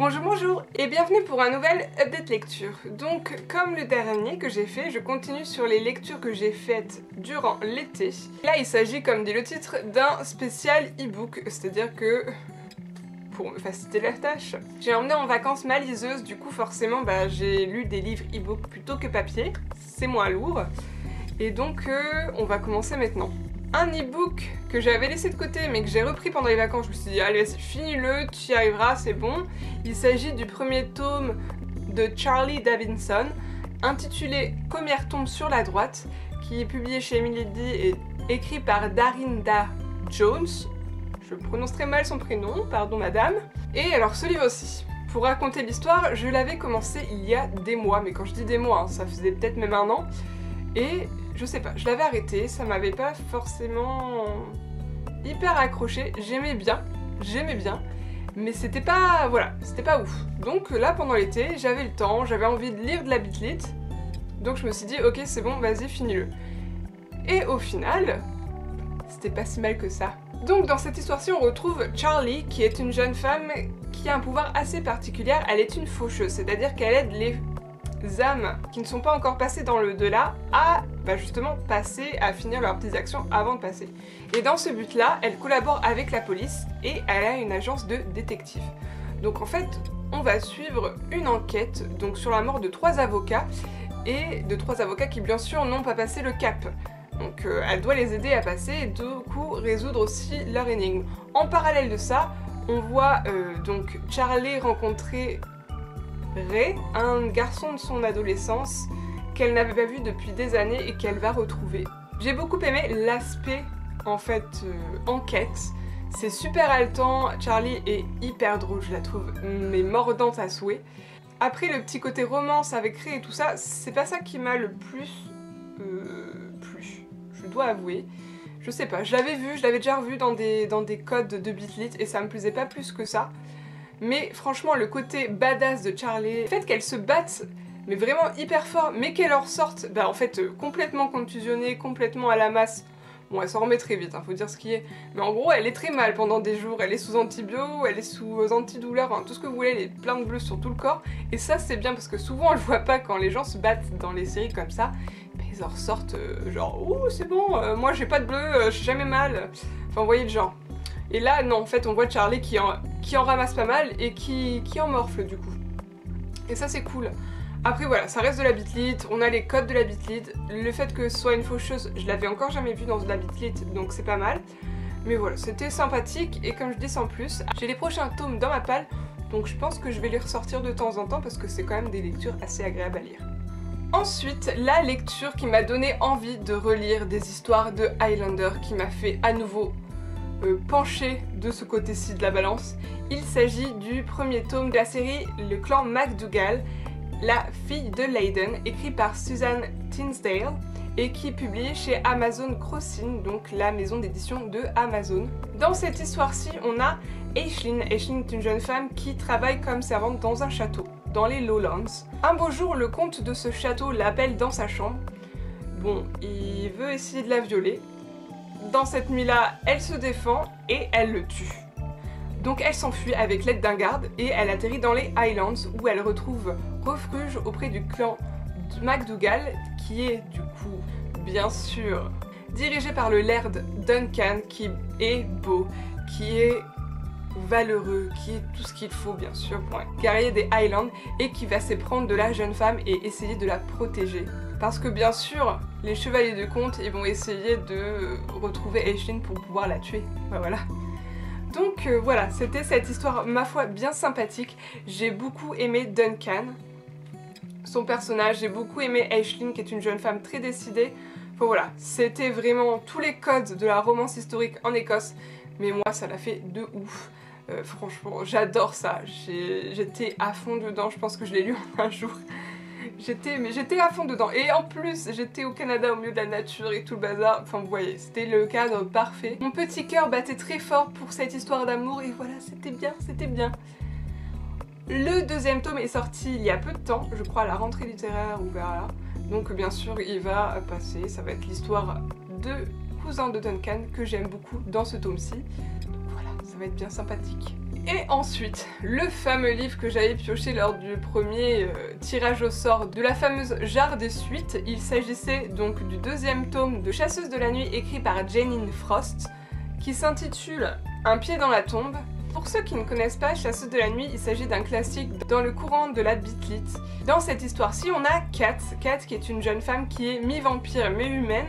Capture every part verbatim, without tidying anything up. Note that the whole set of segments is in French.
Bonjour bonjour et bienvenue pour un nouvel update lecture. Donc comme le dernier que j'ai fait, je continue sur les lectures que j'ai faites durant l'été. Là il s'agit, comme dit le titre, d'un spécial e-book, c'est-à-dire que pour me faciliter la tâche, j'ai emmené en vacances ma liseuse, du coup forcément bah, j'ai lu des livres e-book plutôt que papier, c'est moins lourd. Et donc euh, on va commencer maintenant. Un e-book que j'avais laissé de côté mais que j'ai repris pendant les vacances, je me suis dit allez vas-y finis-le, tu y arriveras, c'est bon. Il s'agit du premier tome de Charlie Davidson, intitulé Combien tombe sur la droite, qui est publié chez Emily D et écrit par Darinda Jones. Je prononce très mal son prénom, pardon madame. Et alors ce livre aussi, pour raconter l'histoire, je l'avais commencé il y a des mois, mais quand je dis des mois, hein, ça faisait peut-être même un an. Et je sais pas, je l'avais arrêté, ça m'avait pas forcément hyper accroché, j'aimais bien, j'aimais bien, mais c'était pas, voilà, c'était pas ouf. Donc là pendant l'été, j'avais le temps, j'avais envie de lire de la bitlit, donc je me suis dit ok c'est bon, vas-y finis-le. Et au final, c'était pas si mal que ça. Donc dans cette histoire-ci on retrouve Charlie qui est une jeune femme qui a un pouvoir assez particulier, elle est une faucheuse, c'est-à-dire qu'elle aide les âmes qui ne sont pas encore passées dans le delà à bah justement passer, à finir leurs petites actions avant de passer. Et dans ce but là, elle collabore avec la police et elle a une agence de détective. Donc en fait, on va suivre une enquête donc sur la mort de trois avocats et de trois avocats qui bien sûr n'ont pas passé le cap. Donc euh, elle doit les aider à passer et du coup résoudre aussi leur énigme. En parallèle de ça, on voit euh, donc Charlie rencontrer Ray, un garçon de son adolescence qu'elle n'avait pas vu depuis des années et qu'elle va retrouver. J'ai beaucoup aimé l'aspect en fait euh, enquête, c'est super haletant, Charlie est hyper drôle, je la trouve mais mordante à souhait. Après le petit côté romance avec Ray et tout ça, c'est pas ça qui m'a le plus euh, plu, je dois avouer. Je sais pas, je l'avais vu, je l'avais déjà revu dans des, dans des codes de bitlit et ça me plaisait pas plus que ça. Mais franchement le côté badass de Charlie, le fait qu'elle se batte mais vraiment hyper fort, mais qu'elle en ressorte bah en fait euh, complètement contusionnée, complètement à la masse. Bon elle s'en remet très vite, hein, faut dire ce qui est. Mais en gros elle est très mal pendant des jours, elle est sous antibio, elle est sous antidouleur, hein, tout ce que vous voulez, elle est plein de bleu sur tout le corps. Et ça c'est bien parce que souvent on le voit pas quand les gens se battent dans les séries comme ça. Bah, ils en ressortent euh, genre ouh c'est bon, euh, moi j'ai pas de bleu, euh, j'ai jamais mal. Enfin vous voyez le genre. Et là, non, en fait, on voit Charlie qui en, qui en ramasse pas mal et qui, qui en morfle du coup. Et ça, c'est cool. Après, voilà, ça reste de la bitlit, on a les codes de la bitlit. Le fait que ce soit une faucheuse, je l'avais encore jamais vu dans de la bitlit, donc c'est pas mal. Mais voilà, c'était sympathique et comme je dis sans plus, j'ai les prochains tomes dans ma palle, donc je pense que je vais les ressortir de temps en temps parce que c'est quand même des lectures assez agréables à lire. Ensuite, la lecture qui m'a donné envie de relire des histoires de Highlander, qui m'a fait à nouveau Euh, penché de ce côté-ci de la balance. Il s'agit du premier tome de la série Le clan MacDougall, la fille de Leyden, écrit par Susan Tinsdale et qui est publié chez Amazon Crossing, donc la maison d'édition de Amazon. Dans cette histoire-ci, on a Aisling. Aisling est une jeune femme qui travaille comme servante dans un château, dans les Lowlands. Un beau jour, le comte de ce château l'appelle dans sa chambre. Bon, il veut essayer de la violer. Dans cette nuit-là, elle se défend et elle le tue. Donc elle s'enfuit avec l'aide d'un garde et elle atterrit dans les Highlands où elle retrouve refuge auprès du clan MacDougall qui est du coup, bien sûr, dirigé par le laird Duncan qui est beau, qui est valeureux, qui est tout ce qu'il faut bien sûr pour un guerrier des Highlands et qui va s'éprendre de la jeune femme et essayer de la protéger. Parce que bien sûr, les chevaliers de comte, ils vont essayer de retrouver Aisling pour pouvoir la tuer. Ben voilà. Donc euh, voilà, c'était cette histoire, ma foi, bien sympathique. J'ai beaucoup aimé Duncan, son personnage, j'ai beaucoup aimé Aisling, qui est une jeune femme très décidée. Enfin voilà, c'était vraiment tous les codes de la romance historique en Écosse, mais moi ça l'a fait de ouf. Euh, franchement, j'adore ça, j'étais à fond dedans, je pense que je l'ai lu en un jour. J'étais mais j'étais à fond dedans et en plus j'étais au Canada au milieu de la nature et tout le bazar, enfin vous voyez, c'était le cadre parfait. Mon petit cœur battait très fort pour cette histoire d'amour et voilà, c'était bien, c'était bien. Le deuxième tome est sorti il y a peu de temps, je crois à la rentrée littéraire ou vers là, donc bien sûr il va passer, ça va être l'histoire de cousin de Duncan que j'aime beaucoup dans ce tome-ci. Donc voilà, ça va être bien sympathique. Et ensuite, le fameux livre que j'avais pioché lors du premier euh, tirage au sort de la fameuse Jarre des Suites. Il s'agissait donc du deuxième tome de Chasseuse de la Nuit écrit par Janine Frost, qui s'intitule Un pied dans la tombe. Pour ceux qui ne connaissent pas Chasseuse de la Nuit, il s'agit d'un classique dans le courant de la Beat-Lit. Dans cette histoire-ci, on a Kat, Kat qui est une jeune femme qui est mi-vampire mi-humaine,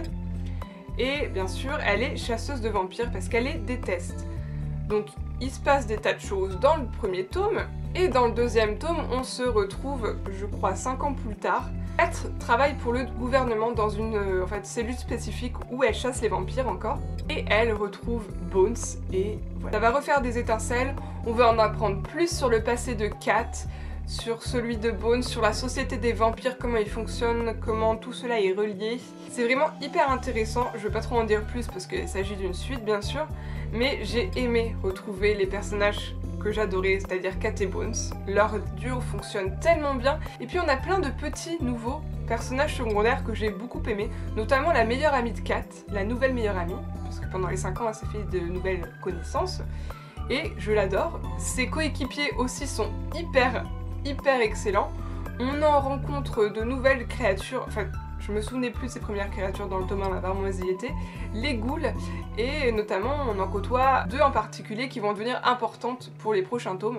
et bien sûr, elle est chasseuse de vampires parce qu'elle les déteste. Donc il se passe des tas de choses dans le premier tome, et dans le deuxième tome, on se retrouve, je crois, cinq ans plus tard. Kat travaille pour le gouvernement dans une euh, en fait, cellule spécifique où elle chasse les vampires encore, et elle retrouve Bones, et voilà. Ça va refaire des étincelles, on va en apprendre plus sur le passé de Kat, sur celui de Bones, sur la société des vampires, comment ils fonctionnent, comment tout cela est relié. C'est vraiment hyper intéressant, je vais pas trop en dire plus parce qu'il s'agit d'une suite bien sûr, mais j'ai aimé retrouver les personnages que j'adorais, c'est-à-dire Kat et Bones. Leur duo fonctionne tellement bien, et puis on a plein de petits nouveaux personnages secondaires que j'ai beaucoup aimés, notamment la meilleure amie de Kat, la nouvelle meilleure amie, parce que pendant les cinq ans elle s'est fait de nouvelles connaissances, et je l'adore. Ses coéquipiers aussi sont hyper hyper excellents. On en rencontre de nouvelles créatures, enfin je me souvenais plus de ces premières créatures dans le tome un, mais apparemment elles y étaient, les ghouls, et notamment on en côtoie deux en particulier qui vont devenir importantes pour les prochains tomes.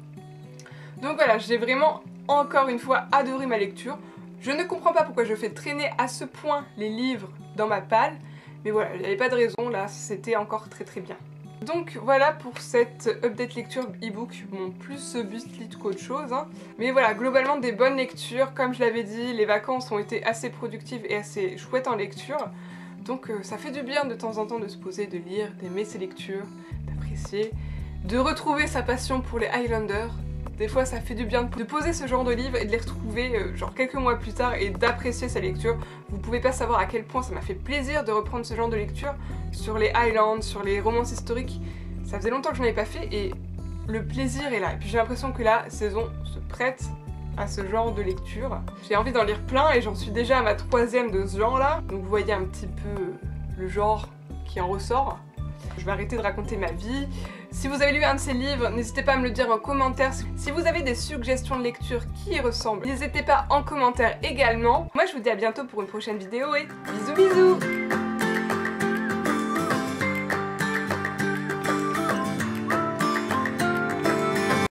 Donc voilà, j'ai vraiment encore une fois adoré ma lecture. Je ne comprends pas pourquoi je fais traîner à ce point les livres dans ma palle, mais voilà, il n'y avait pas de raison, là c'était encore très très bien. Donc voilà pour cette update lecture e-book, bon plus Beat-Lit qu'autre chose, hein. Mais voilà, globalement des bonnes lectures, comme je l'avais dit, les vacances ont été assez productives et assez chouettes en lecture, donc euh, ça fait du bien de temps en temps de se poser, de lire, d'aimer ses lectures, d'apprécier, de retrouver sa passion pour les Highlanders. Des fois ça fait du bien de poser ce genre de livres et de les retrouver euh, genre quelques mois plus tard et d'apprécier sa lecture. Vous pouvez pas savoir à quel point ça m'a fait plaisir de reprendre ce genre de lecture sur les Highlands, sur les romances historiques. Ça faisait longtemps que je n'en avais pas fait et le plaisir est là. Et puis j'ai l'impression que la saison se prête à ce genre de lecture. J'ai envie d'en lire plein et j'en suis déjà à ma troisième de ce genre là. Donc vous voyez un petit peu le genre qui en ressort. Je vais arrêter de raconter ma vie. Si vous avez lu un de ces livres, n'hésitez pas à me le dire en commentaire. Si vous avez des suggestions de lecture qui y ressemblent, n'hésitez pas en commentaire également. Moi je vous dis à bientôt pour une prochaine vidéo et bisous bisous.